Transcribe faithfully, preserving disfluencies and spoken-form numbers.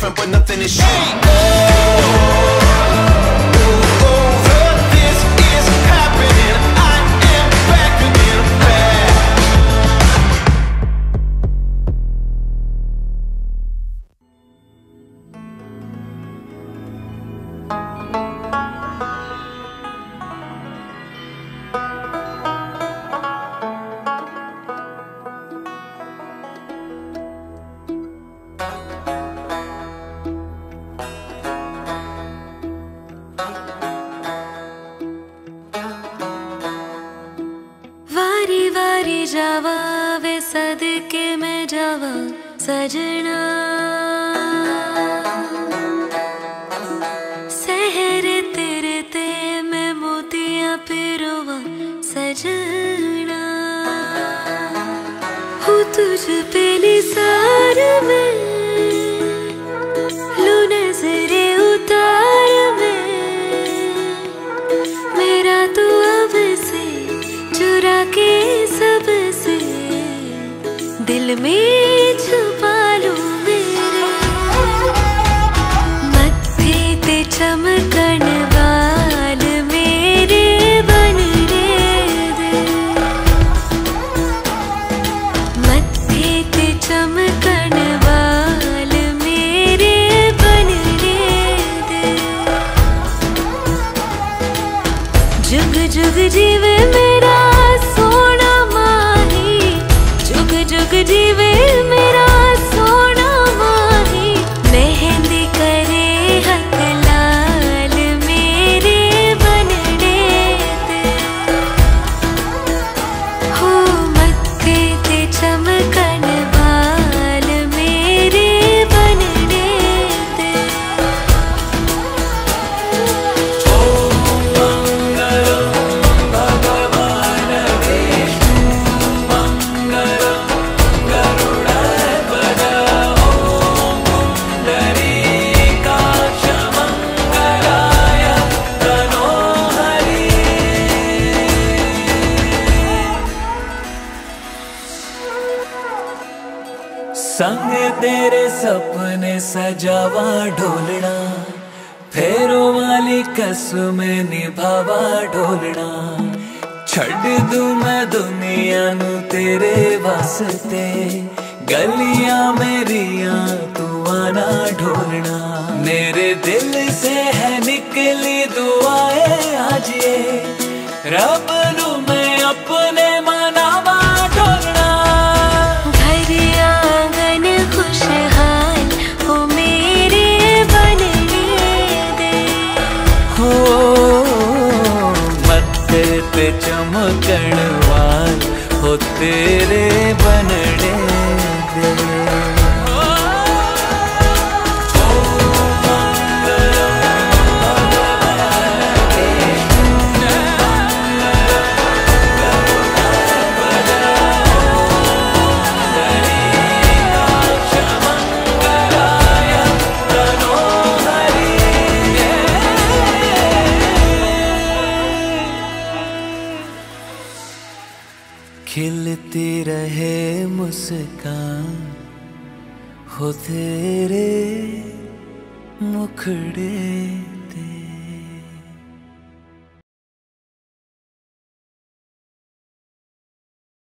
different, but nothing is true. Hey, oh, oh, oh, this is happening. I am back again, back. वारी वारी जावा वे सदके में जावा सजना, सहरे तेरे ते मैं मोतियां पिरोवा सजना, हूँ तुझ पे निसार में, लू नजरे उतार में, मेरा तू अब से चुरा के सबसे दिल में छुपा लूं मेरे, मत्थे ते चमकन वाल मेरे बनने दे, मत्थे ते चमकन वाल मेरे बनने दे, जुग जुग जीवे मेरा सोना माही, जुग जुग जीवे मेरा सोना माही, मेहंदी करे हक लाल मेरे बनने दे, हो मत्थे ते चमकन वाल मेरे बनने दे। संग तेरे सपने सजावा ढोलना, फेरों वाली कसम निभावा ढोलना, छड़ दूं मैं दुनिया नू तेरे वास्ते, गलियां मेरिया तू आना ढोलना, मेरे दिल से है निकली दुआएं आज ये, रब नू मैं अपने मनावा ढोलना, खुशहाल हो मेरे बनने दे, हो मत्थे ते चमकण वाल हो तेरे बनने दे। खिलती रहे मुस्कान हो तेरे मुखड़े